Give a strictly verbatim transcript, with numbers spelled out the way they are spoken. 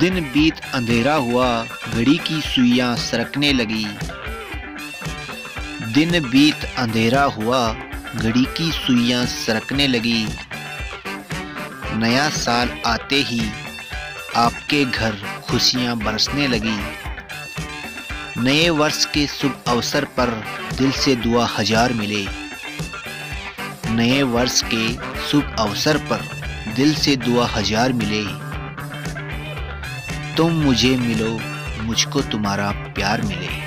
दिन बीत अंधेरा हुआ, घड़ी की सुइयां सरकने लगी। दिन बीत अंधेरा हुआ, घड़ी की सुइयां सरकने लगी। नया साल आते ही आपके घर खुशियां बरसने लगी। नए वर्ष के शुभ अवसर पर दिल से दुआ हजार मिले। नए वर्ष के शुभ अवसर पर दिल से दुआ हजार मिले। तुम मुझे मिलो, मुझको तुम्हारा प्यार मिले।